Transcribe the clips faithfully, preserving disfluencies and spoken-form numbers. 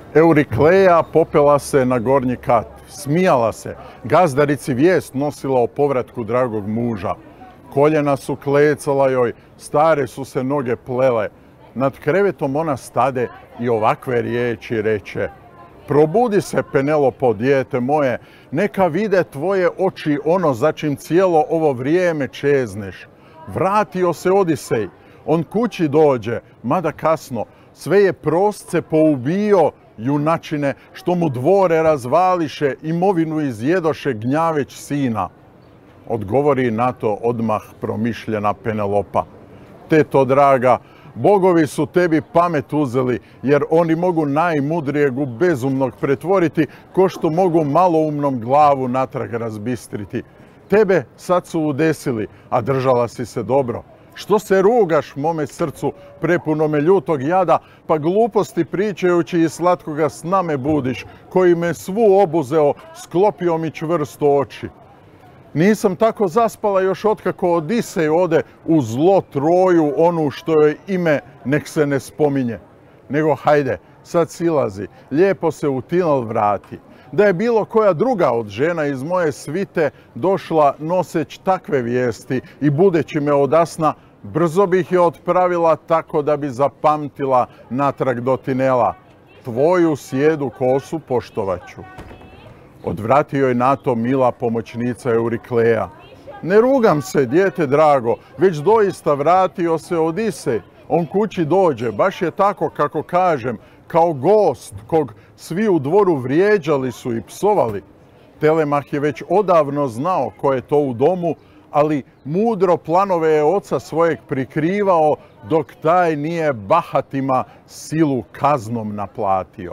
Eurikleja popela se na gornji kat, smijala se, gazdarici vijest nosila o povratku dragog muža. Koljena su klecala joj, stare su se noge plele. Nad krevetom ona stade i ovakve riječi reče: probudi se, Penelopo, dijete moje, neka vide tvoje oči ono za čim cijelo ovo vrijeme čezneš. Vratio se Odisej, on kući dođe, mada kasno, sve je prosce poubio, junačine, što mu dvore razvališe, imovinu izjedoše gnjaveć sina. Odgovori na to odmah promišljena Penelopa: teto draga, bogovi su tebi pamet uzeli, jer oni mogu najmudrijeg u bezumnog pretvoriti, ko što mogu maloumnom glavu natrag razbistriti. Tebe sad su udesili, a držala si se dobro. Što se rugaš mome srcu, prepunome ljutog jada, pa gluposti pričajući i slatkoga sna me budiš, koji me svu obuzeo, sklopio mi čvrsto oči. Nisam tako zaspala još otkako Odisej ode u zlo Troju, onu što joj ime nek se ne spominje. Nego hajde, sad silazi, lijepo se u tunel vrati. Da je bilo koja druga od žena iz moje svite došla noseć takve vijesti i budeći me odasna, brzo bih je otpravila tako da bi zapamtila natrag do tunela. Tvoju sjedu kosu poštovaću. Odvratio je na to mila pomoćnica Eurikleja. Ne rugam se, dijete drago, već doista vratio se Odisej. On kući dođe, baš je tako kako kažem, kao gost kog svi u dvoru vrijeđali su i psovali. Telemah je već odavno znao ko je to u domu, ali mudro planove je oca svojeg prikrivao, dok taj nije bahatima silu kaznom naplatio.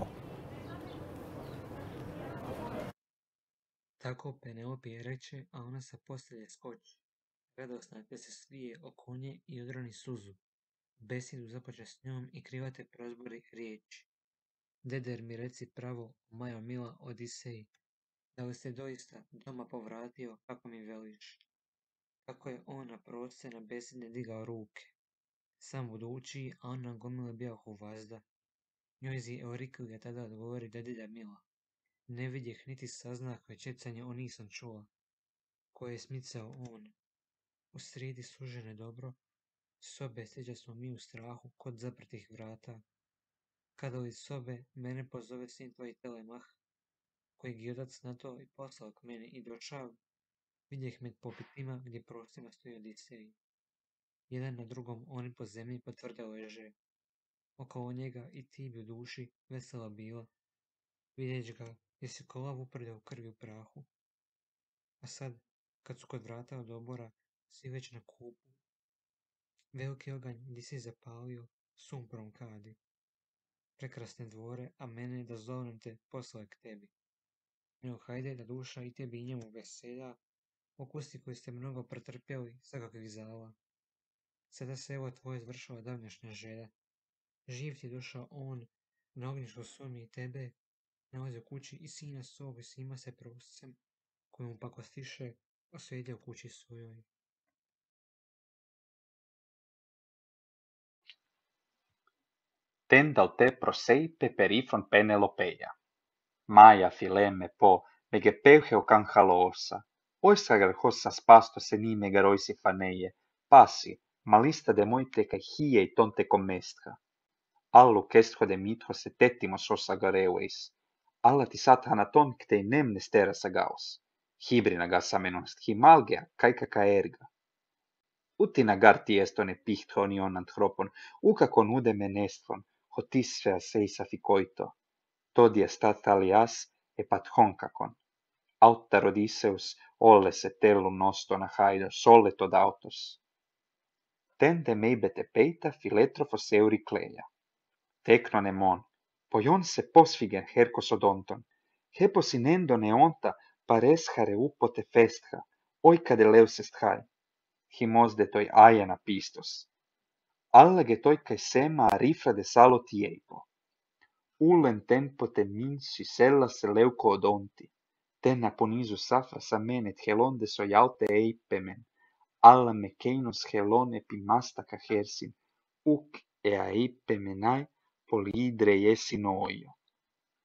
Tako Penelopi reče, a ona sa postelje skoči. Radosna te se svije o konje i odroni suzu. Besjedu započe s njom i krivate prozbori riječi. Deder mi reci pravo, moja mila Odiseji, da li se doista doma povratio kako mi veliš? Kako je on na prosce na besjedne digao ruke. Sam budući, a on na gomile bijahu vazda. Njojzi Euriklija tada odgovori dedilja mila. Ne vidjeh niti saznah večecanje o nisam čula. Koje je smicao on. U sredi sužene dobro, sobe sjeđa smo mi u strahu kod zaprtih vrata. Kada li sobe mene pozove sin tvoj Telemah, kojeg je otac na to i poslao k meni i došao, vidjeh med popitima gdje prostima stoji Odisej. Jedan na drugom oni po zemlji potvrde leže. Okolo njega i ti bi u duši vesela bila. Vidjeć ga, je si kolav uprljao krvi u prahu. A sad, kad su kod vrata od obora, svi već na kupu. Veliki oganj gdje si zapalio, sumprom kadi. Prekrasne dvore, a mene da zovnem te posle k tebi. Nego hajde da duša i tebi i njemu veselja, okusi koji ste mnogo pretrpjeli svakakvih zala. Sada se evo tvoje izvršava davnjašnja želja. Živ ti došao on, na ognjištu sumi i tebe, nalazi u kući i sina svog i svima se proscem, kojemu pak ostiše, osvjetlja u kući svojoj. Tendal te proseipe perifon Penelopeia. Maia fileme po megepeuheu canhalosa. Oissagar hossa spasto se nime garoisi faneie. Pasi, malista de moite kai hiei tonte commestra. Allu kestho de mitho se tettimos ossa gareueis. Allati sathana ton ktei nemnes terasa gaos. Hibrina gassamenonst himalgea kai kakaerga. Utina garti estone pichtho nion anthropon, ukakon ude menestron, hotisfea seisa ficoito. Todia statalias e pathonkakon. Auttar Odysseus olle se tellum nostona haido solle tod autos. Tende meibete peita philetrophos Eurikleia. Teknone mon, poion se posfigen herkos odonton, hepos inendo neonta pareshare upote festha, oikade leusest hai. Himos de toi aiana pistos. Allage toi kai sema arifra de salo tieipo. Ullen tempo te minsi sella se leuco odonti. Ten aponisu safra samenet helonde soiaute eipemen. Alla me keinos helone pimasta cahersin. Uc e aipemenai poliidre esi noio.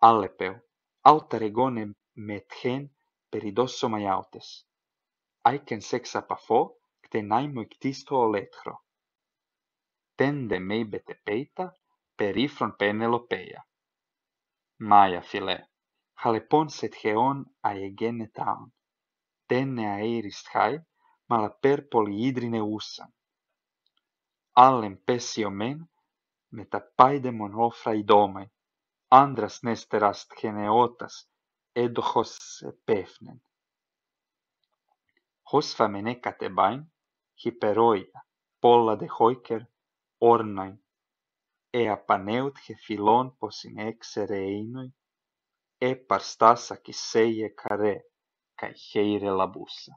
allepeu, autaregone methen peridosso maiautes. Aicen sexa pafo, cte naimo ictisto olethro. Tende meibete peita, perifron Penelopeia. Maia phile, halepon set heon aegene taun. Tenne aerist hai, malaper polyhidrine usan. Allem pessiomen, metapaidemon ofra idomai, andras nesterast geneotas, edochos pefnen. Hosfa menecate bain, hyperoia, polla de hoiker, ornain, ea paneut he philon posin exere einoi, e parstasa kiseie care, kai heire labusa.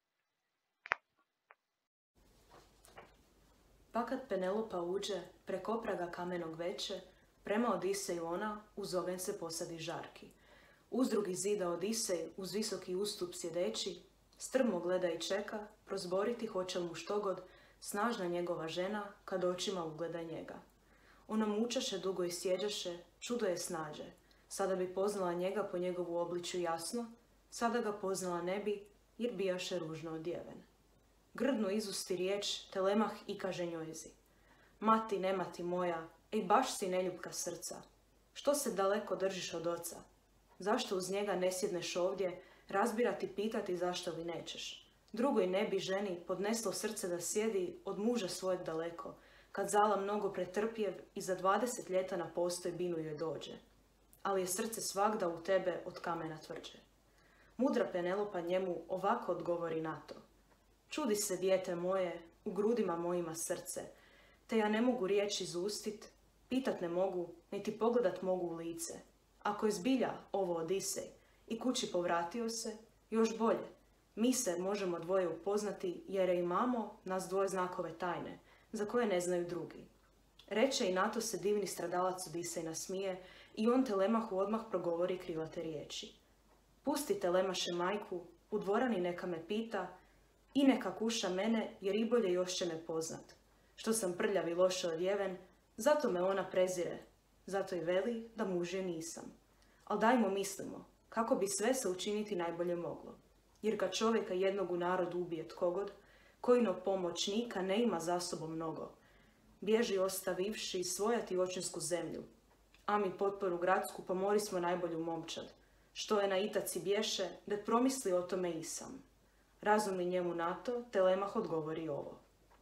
Pa kad Penelopa uđe, preko praga kamenog veće, prema Odiseju ona uz ogen se posadi žarki. Uz drugi zida Odisej, uz visoki ustup sjedeći, strmo gleda i čeka, prozboriti hoće li mu štogod snažna njegova žena, kad očima ugleda njega. Ona mučaše, dugo i sjeđaše, čudo je snađe. Sada bi poznala njega po njegovu obličju jasno, sada ga poznala ne bi, jer bijaše ružno odjeven. Grdno izusti riječ, telemah i kaže njojzi. Mati, ne mati moja, ej baš si neljubka srca. Što se daleko držiš od oca? Zašto uz njega ne sjedneš ovdje, razbirati pitati zašto li nećeš? Drugoj ne bi ženi podneslo srce da sjedi od muža svojeg daleko, kad zala mnogo pretrpjev i za dvadeset ljeta na postoj binu joj dođe. Ali je srce svagda u tebe od kamena tvrđe. Mudra Penelopa njemu ovako odgovori na to. Čudi se, dijete moje, u grudima mojima srce, te ja ne mogu riječ izustit, pitat ne mogu, niti pogledat mogu u lice. Ako je zbilja ovo Odisej i kući povratio se, još bolje. Mi se možemo dvoje upoznati jer je imamo nas dvoje znakove tajne, za koje ne znaju drugi. Reče i na to se divni stradalac Odisej nasmije i on Telemahu odmah progovori krilate riječi. Pusti Telemaše majku, u dvorani neka me pita i neka kuša mene jer i bolje još će me poznat. Što sam prljav i loše odjeven, zato me ona prezire, zato i veli da muže nisam. Al dajmo mislimo, kako bi sve se učiniti najbolje moglo. Jer kad čovjeka jednog u narodu ubije tkogod, kojino pomoćnika ne ima za sobom mnogo, bježi ostavivši svojati očinsku zemlju, a mi potporu gradsku pomorismo najbolju momčad, što je na itaci bješe, da promisli o tome i sam. Razumni njemu na to, Telemah odgovori ovo.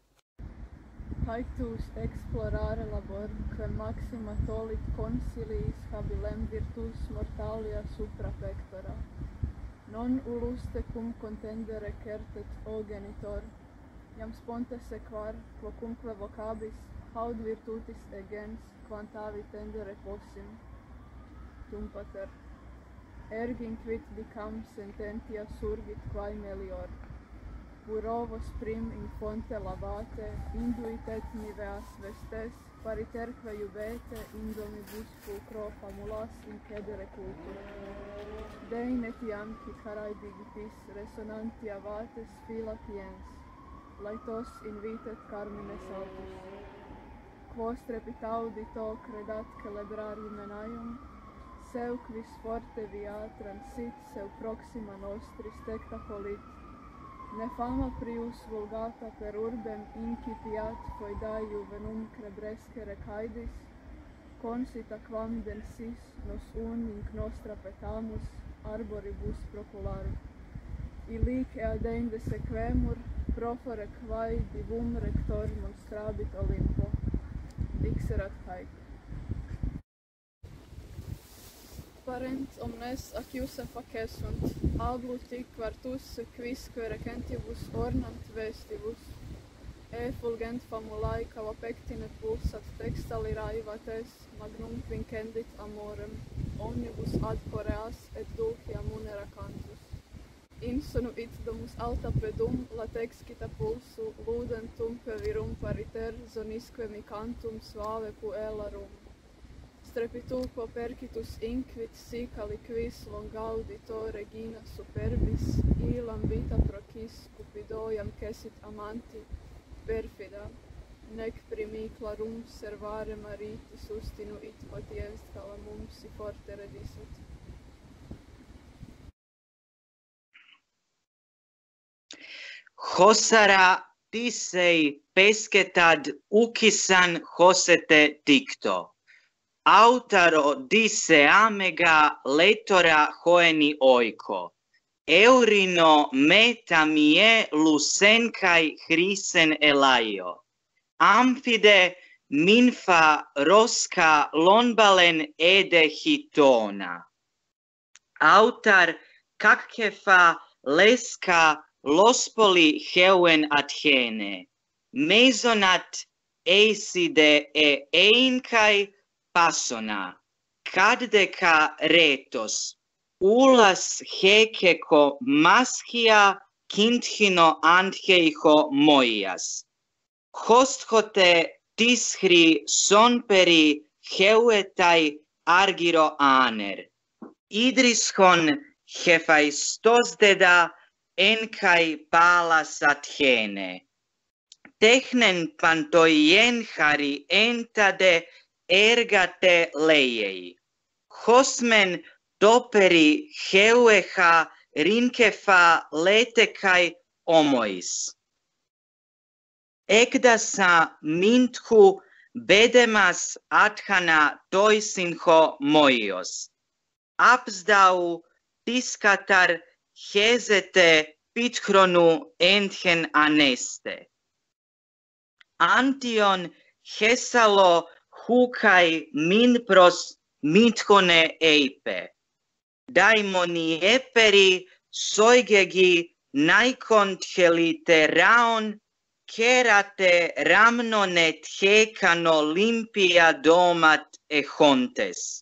Haetus explorare labor, quem maxima tolit consiliis habilem virtus mortalia supra pectora. Non uluste cum contendere certet o genitor, iam sponte sequar, quocumque vocabis, haud virtutis egens, quantavi tendere possim. Tum pater. Ergin quid dicam sententia surgit quae melior. Purovos prim in fonte lavate, induit et niveas vestes, pariterque jubete, indomibus pulcro famulas incedere cultur. Dein etiam qui carae digitis resonantia vates fila tiens, laetos invitet carmine saltus. Quos trepitaudi to credat celebrari menaium, seu quis forte via transit seu proxima nostris tecta polit, ne fama prius vulgata per urbem incipiat foedae juvenum crebresque recaidis, consita quam densis nos un inc nostra petamus arboribus procularum. Illic eadende sequemur, profore quae divum rector monstrabit Olympo. Dixerat haec. Parents omnes acciusa facessunt, abluti quartus quisque recentibus ornant vestibus, e fulgent famulae cava pectine pulsat texta lirae vates, magnum vincendit amorem, omnibus ad coreas et dulcia munera cantus. Insonu it domus alta pedum latexcita pulsu, ludentum per virum pariter zonisque micantum suave puellarum. Strepituquo percitus inquit sic aliquis longaudi to regina superbis, ilam vita procis cupido iam cesit amanti, perfida, nec primicla rum servare mariti sustinu it potiest calamum si forte redisut. Hosara tisei pescetad ukisan hosete dicto. Autaro dise amega letora hoeni oiko. Eurino metamie lusencai hrisen elaio. Amphide minfa rosca lonbalen ede hitona. Autar kakkefa leska lospoli heuen Athene. Mesonat eiside e eincai pasona. Caddeca retos. Ulas hekeko maschia kinthino antheicho moias. Hosthote tishri sonperi heuetai argiro aner. Idrishon hephaistosdeda encai palas Athene. Technen pantoienchari entade ergate leiei. Hosmen doperi heuecha rinkefa letecai omois. Ekdasa minthu bedemas athana toisinho moios. Apsdau tiskatar hezete pitchronu enthen aneste. Antion hesalo hukai minpros mithone eipe. Daimoni eperi soigegi naikonthelite raon kerate ramnonet hekan Olympia domat echontes.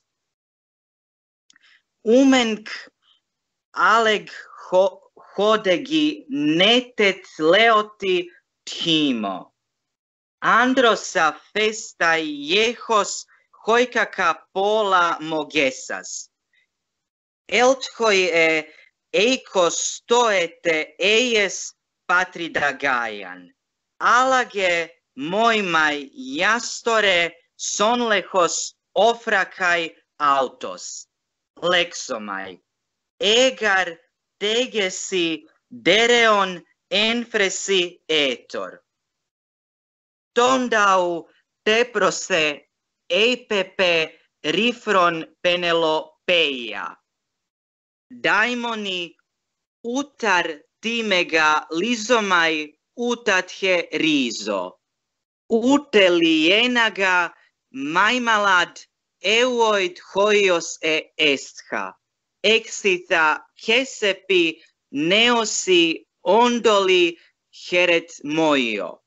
Umenk aleg ho, hodegi netet leoti timo. Androsa festa iehos hoikaka pola mogesas. Elthoi e eikos stoete eies patridagaian. Alage moimai jastore sonlechos ofrakai autos. Lexomai. Egar tegesi dereon enfresi etor. Tondau teprose eipepe rifron penelopeia. Daimoni utar timega lizomai utathe rizo. Utelienaga maimalad euoid hoios e estha. Exitha hesepi neosi ondoli heret moio.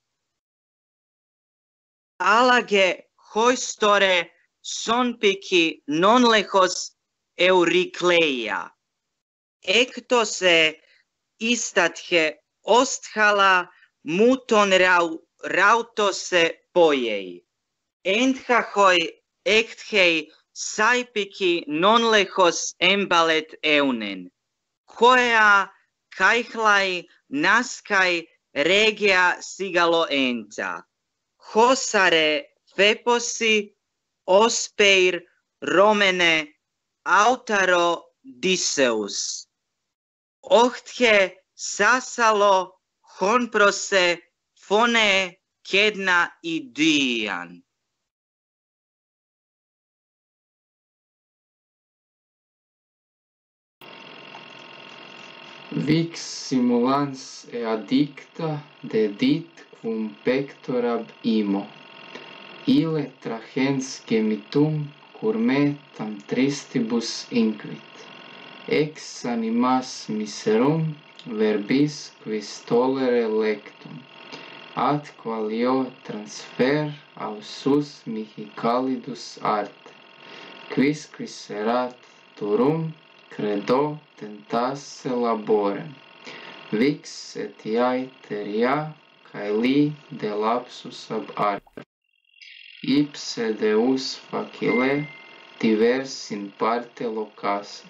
Alage hoistore sonpiki non lejos euricleia. Ektose istathe osthala muton rau, rautose poiei. Enthachoi ekthei saipiki non lejos embalet eunen. Koea kaichlai naskai regia sigalo enta. Hosare feposi ospeir romene autaro Odysseus. Ochthe sasalo honprose phone kedna idian. Vix simulans e addicta dedit cum pectorab imo. Ile trahens gemitum curme tam tristibus inquit. Ex animas miserum verbis quis tolere lectum. Ad qualio transfer ausus mihi calidus arte. Quis quis erat turum credo tentasse laborem. Vix et iai teria caeli de lapsus ab arte. Ipse Deus facile divers in parte locasset.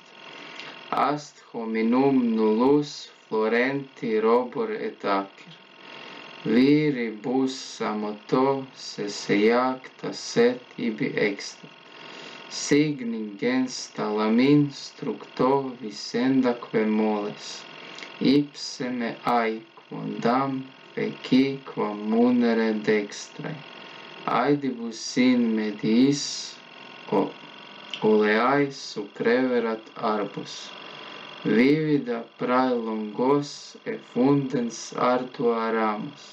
Ast hominum nullus florenti robor et acer. viri bus samoto se se jacta set ibi extra. Signi gens talamin structo vicendaque moles, ipse me ai quondam feci quam munere dextrae, aedibus sin mediis o oleae sucreverat arbus, vivida prae longos effundens ardua ramus,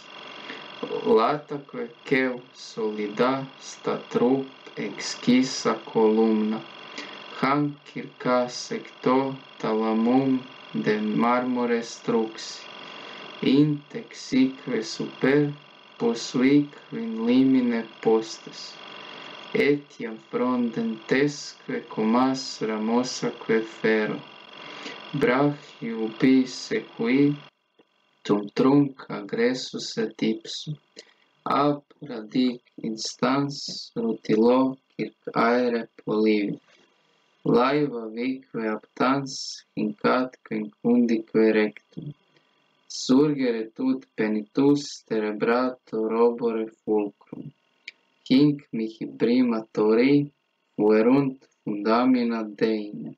lataque queu solida statrup exquisa columna, hanc circa secto talamum de marmore struxi, intexique super posuic in limine postes, etiam frondentesque comas ramosaque fero, brachii ubi sequi tum trunc agressus et ipsum, ab radic instans rutilo circ aere polivi, laiva vique aptans hincatque incundique rectum, surgere tut penitus terebrato robore fulcrum, hinc mihi prima tori fuerunt fundamina deinet,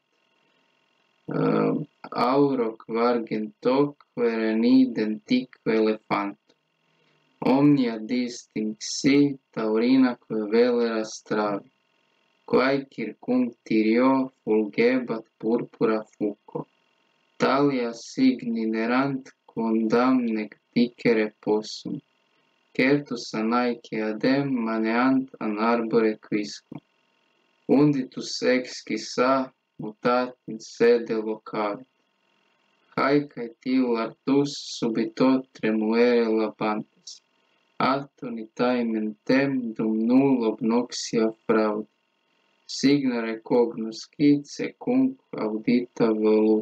uh, auro quargentoque reni dentique elephantum, omnia distincti taurinaque velera stravi, quae circum Tirio fulgebat purpura fuco, talia signi nerant quondam nec dicere possum, certus anaece adem maneant an arbore quisquam, unditus ex quissa mutat in sede locavit, caecae tiu artus subito tremuere labantes, attonitae mentem dum nul obnoxia fraudi, signa recognoscit secunc audita voluta.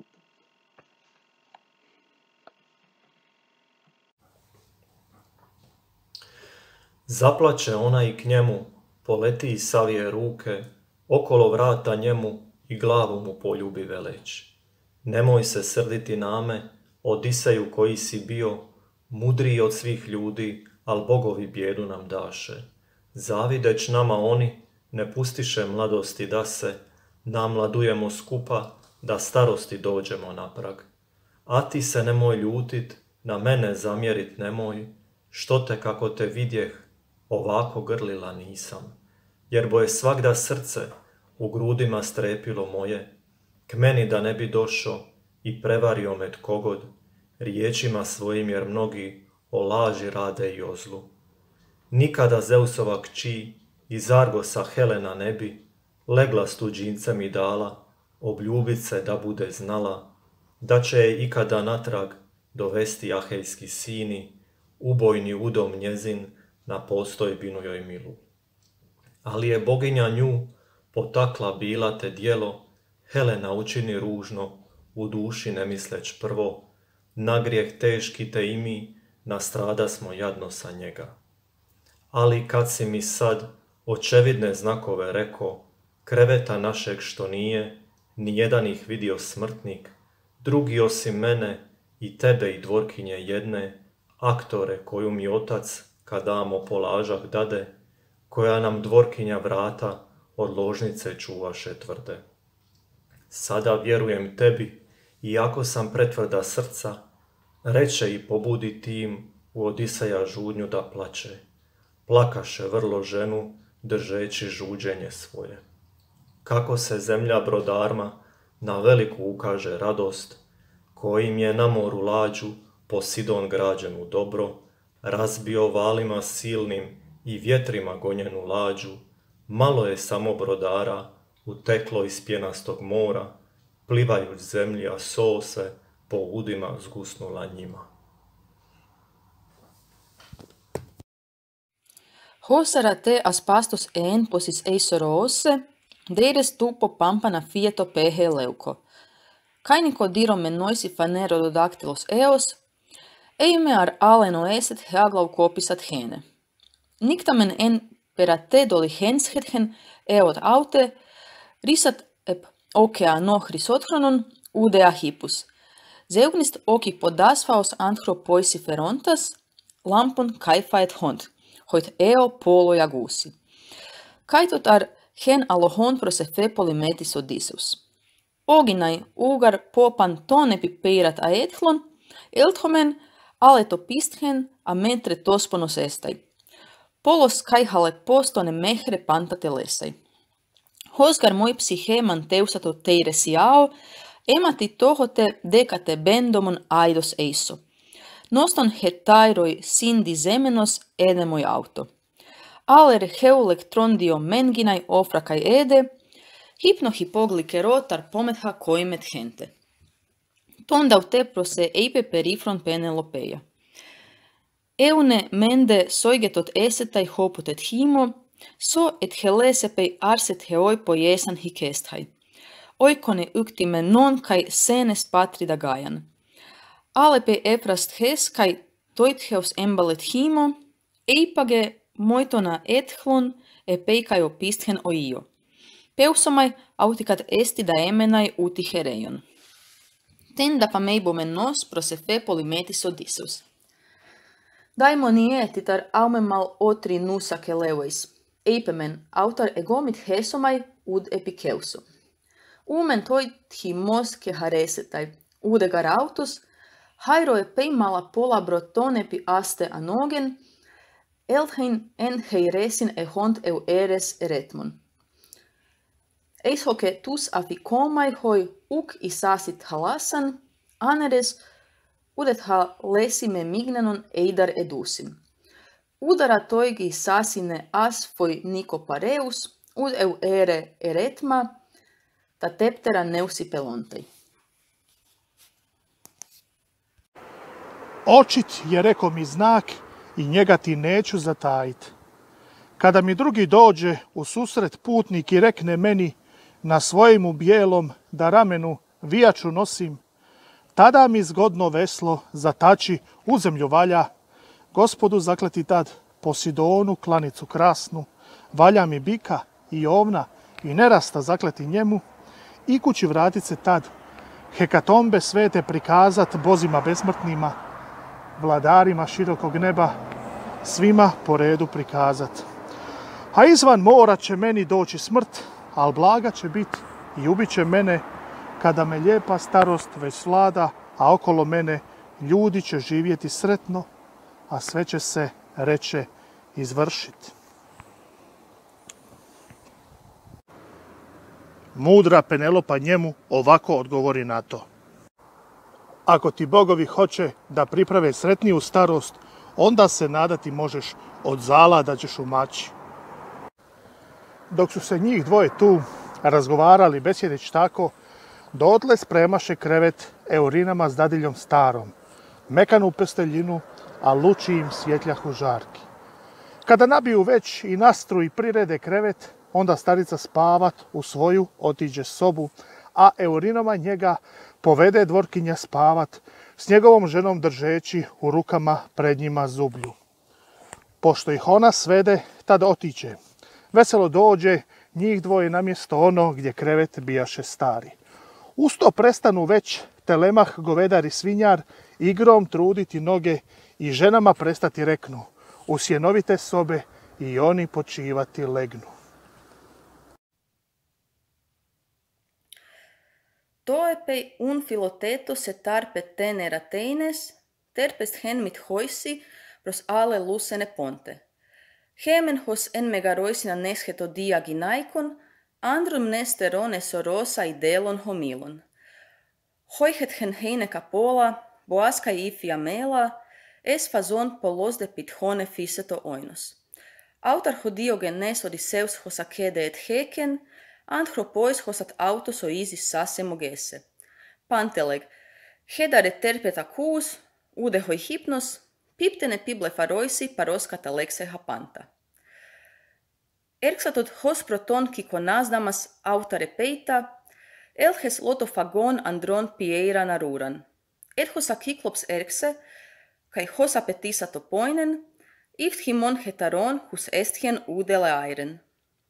Zaplače ona i k njemu, poleti i savije ruke, okolo vrata njemu i glavu mu poljubi veleć. Nemoj se srditi name, Odiseju koji si bio, mudriji od svih ljudi, al bogovi bijedu nam daše. Zavideć nama oni, ne pustiše mladosti da se, namladujemo skupa, da starosti dođemo na prag. A ti se nemoj ljutit, na mene zamjerit nemoj, što te kako te vidjeh, ovako grlila nisam. Jer bo je svagda srce u grudima strepilo moje, k meni da ne bi došo i prevario me tkogod, riječima svojim jer mnogi o laži rade i o zlu. Nikada Zeusova kći iz Argosa Helena ne bi legla s tuđincem i dala, obljubit se da bude znala, da će je ikada natrag dovesti ahejski sini, ubojni udom njezin na postojbinu joj milu. Ali je boginja nju potakla bila te djelo, Helena učini ružno, u duši ne misleć prvo, na grijeh teški te i mi, nastrada smo jadno sa njega. Ali kad si mi sad očevidne znakove reko, kreveta našeg što nije, ni jedan ih vidio smrtnik, drugi osim mene i tebe i dvorkinje jedne, aktore koju mi otac, kad damo po lažah dade, koja nam dvorkinja vrata od ložnice čuvaše tvrde. Sada vjerujem tebi, iako sam pretvrda srca, reče i pobudi tim u Odiseja žudnju da plače. Plakaše vrlo ženu, držeći žuđenje svoje. Kako se zemlja brodarma na veliku ukaže radost, kojim je na moru lađu Posidon građenu dobro, razbio valima silnim i vjetrima gonjenu lađu, malo je samo brodara uteklo iz pjenastog mora, plivajuć zemlja sose po udima zgusnula njima. Hosara te aspastos en posis eisoroose, deires tupo pampana fieto pehe leuco. Kainiko diro menoisi fanero dodactylos eos, eime ar aleno eset heaglau kopisat hene. Niktamen en perate doli henshethen eot aute, risat ep okea no chrysothronon udea hippus. Zeugnist oki podasfaos anthropoisi ferontas, lampon kaifaet hond, hoit eo polo jagusi. Kaitutar hen alohon pro se fe polimetis Odysseus. Oginai ugar popan tonepi peirat aethlon, elthomen aleto pisthen a metre tosponos estai. Polos kaihale postone mehre panta telesai. Hosgar moi psihe man teusato teires iao, emati tohote decate bendomon aidos eiso. Noston hetairoi sindi zemenos edemoi auto. Aler heulectrondio menginai ofrakai ede, hypno hypoglykero tar pometha koimet gente. Tondaute prose eipe perifron Penelopeia. Eune mende soigetot esetai hoputet himo, so et helesepei arset heoi poiesan hikesthai. Oikone yktime non kai senes patrida gaian. Alepe efrast hes kai toitheus embalet himo, eipage moitona ethlon e peikaio pisthen oio. Peusomai autikat esti daemenai uti hereion. Tenda fameibomen nos prosefe polimetis Odysseus. Daimonie titar aumemal otri nusa keleuis. Eipemen autar egomit hesomai ud epikeuso. Umen toit himos ke haresetai, udegar autos, hairo epei mala pola brotonepi aste anogen, elthein en heiresin e hont eu eres eretmon. Eis hoke tus afikomai hoi uk isasit halasan, aneres udet ha lesime mignenon eidar edusin. Udara toigi sasine as foi Niko pareus, ud eu ere eretma, ta teptera neusi pelontej. Očit je reko mi znak i njega ti neću zatajit. Kada mi drugi dođe u susret putnik i rekne meni na svojemu bijelom da ramenu vijaču nosim, tada mi zgodno veslo zatači u zemlju valja, gospodu zakleti tad Posidonu klanicu krasnu, valja mi bika i ovna i nerasta zakleti njemu i kući vratit se tad, hekatombe svete prikazat bozima besmrtnima, vladarima širokog neba, svima po redu prikazat. A izvan mora će meni doći smrt, al blaga će bit i ubit će mene kada me lijepa starost već vlada, a okolo mene ljudi će živjeti sretno, a sve će se, reče, izvršiti. Mudra Penelopa njemu ovako odgovori na to. Ako ti bogovi hoće da priprave sretniju starost, onda se nadati možeš od zala da ćeš umaći. Dok su se njih dvoje tu razgovarali besjedeć tako, dotle spremaše krevet Eurinama s dadiljom starom, mekanu pesteljinu, a luči im svjetljahu žarki. Kada nabiju već i nastru i prirede krevet, onda starica spavat u svoju otiđe sobu, a Eurinama njega povede dvorkinja spavat, s njegovom ženom držeći u rukama pred njima zublju. Pošto ih ona svede, tad otiće. Veselo dođe njih dvoje na mjesto ono gdje krevet bijaše stari. Usto prestanu već telemah, govedar i svinjar igrom truditi noge i ženama prestati reknu. U sjenovite sobe i oni počivati legnu. Toepei un filoteto se tarpe tenera teines, terpest hen mit hoisi pros ale lusene ponte. Hemen hos en megaroisina nesheto dia ginaikon, andrum nesterone sorosa i delon homilon. Hoihet hen heine capola, boasca ifia mela, es fazon polosde pithone fiseto oinos. Autar hodiogen nes Odysseus hos acede et heken, anthropois hosat autos o isis sase mogese. Panteleg, hedare terpet acus, ude hoi hypnos, piptene pible faroisi paros catalexe hapanta. Erxatot hos proton kikonas damas autare peita, elhes lotofagon andron pieira naruran. Et hos akiklops erxe, kai hos apetisa topoinen, ift himon hetaron hus esthien udele airen.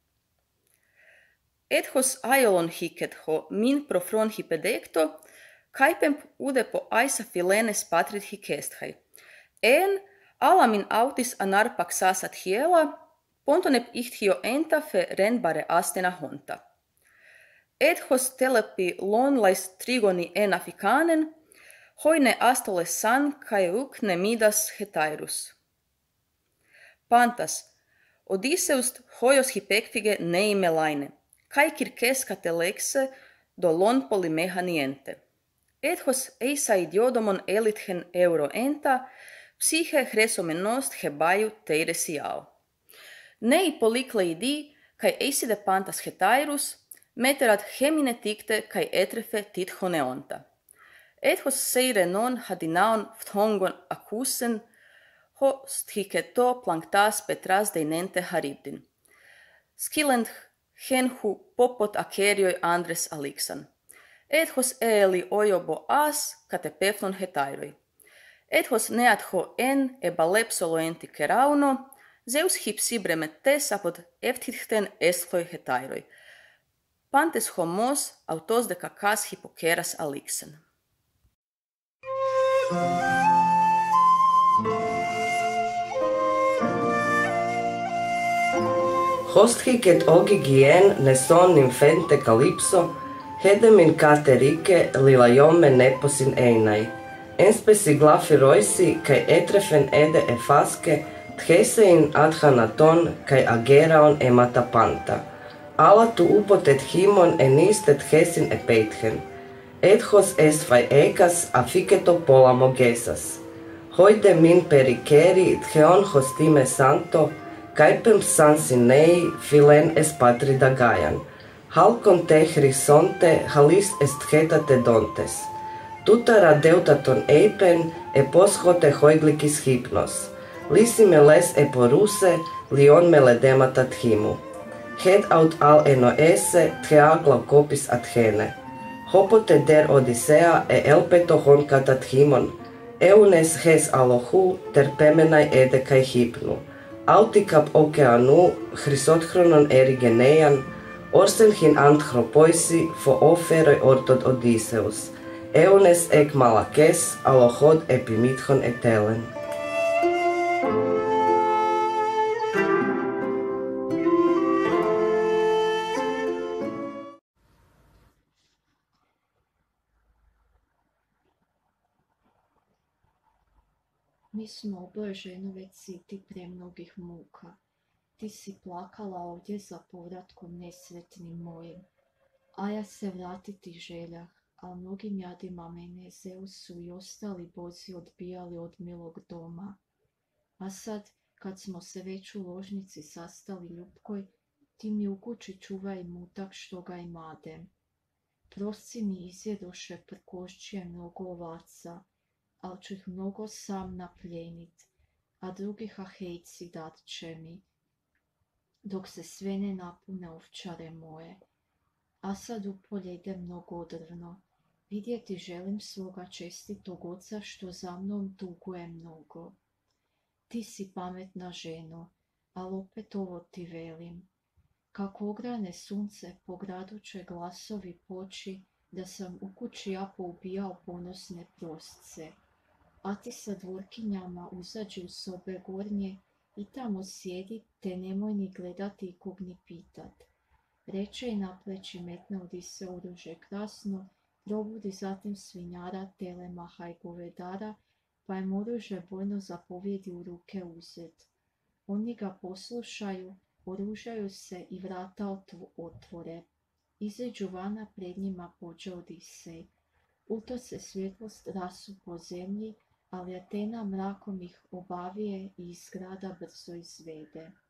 Et hos aiolon hiket ho min profron hipedecto, kaipem ude po aisa filenes patrit hikesthai. En Alamin autis anarpax asat hiela, pontonep ichthio entafe renbare astena honta. Edhos telepi lon lais trigoni enafikanen, hoine astole san caeuc nemidas hetairus. Pantas, Odysseus hoios hipekfige neime laine, kai kirkes catelexe dolon polymehaniente. Edhos eisa idiodomon elithen euro enta, psyche chresomenost hebaiu teiresiao. Nei policleidi, kai eiside pantas hetairus, meterat hemine ticte kai etrefe tithoneonta. Edhos seire non hadinaon phthongon accusen, ho sthiceto planctas petras deinente haribdin. Skilend henhu popot acerioi andres alixan. Edhos eeli oiobo as catepefnon hetairoi. Edhos neatho en ebalepsoloenti kerauno, Zeus hipsibre tes apod efthichten estloi hetairoi. Pantes homos autos de cacas hippoceras alixen. Hosthicet ogigien neson nymphente calypso, hedemin caterike lilaiome neposin einai. Enspesi glafiroisi cae etrefen ede efaske, tchesein adhanaton cae ageraon ematapanta. Alatu upotet himon eniste tchesin epeitchen. Edhos esfai ekas aficeto polamogesas. Hoide min periceri tcheon hostime santo, caepem sansinei philen es patrida gaian. Halcon te chrysonte halis est chetate dontes. Tutara deutaton eipen e poschote hoiglikis hypnos. Lysime les eporuse lion meledematat himu. Het aut al enoese theagla copis adhene. Hopote der Odyssea e elpeto honcatat himon. Eunes hes alohu terpemenai ede kai hypnu. Auticap oceanu chrysothronon erigeneian, orsen hin anthropoisi fo oferoi ortod Odysseus. Eunes ek malakes alohod epimithon etelen. Mi smo oboje ženo već siti premnogih muka. Ti si plakala ovdje za povratkom nesretnim mojim. A ja se vratiti željah, a mnogim jadima mene Zeusu i ostali bozi odbijali od milog doma. A sad, kad smo se već u ložnici sastali ljubkoj, ti mi u kući čuvaj mutak što ga imadem. Prosci mi izjedoše prkošćije mnogo ovaca, al ću ih mnogo sam napljenit, a drugih ahejci dat će mi, dok se sve ne napune ovčare moje. A sad upolje ide mnogo odrvno, vidjeti želim svoga čestitog oca što za mnom tuguje mnogo. Ti si pametna ženo, al opet ovo ti velim. Kako ograne sunce po gradu će glasovi poći, da sam u kući ja poubijao ponosne prosce. A ti sa dvorkinjama uzađi u sobe gornje i tamo sjedi, te nemoj ni gledati i kog ni pitat. Reče i na pleći metne Odise oružje krasno, probudi zatim svinjara, telemaha i govedara, pa im oružje bojno zapovjedi u ruke uzet. Oni ga poslušaju, oružaju se i vrata otvore. Izađu vana, pred njima pođe Odisej. U to se svjetlost rasu po zemlji, ali Atena mrakom ih obavije i iz grada brzo izvede.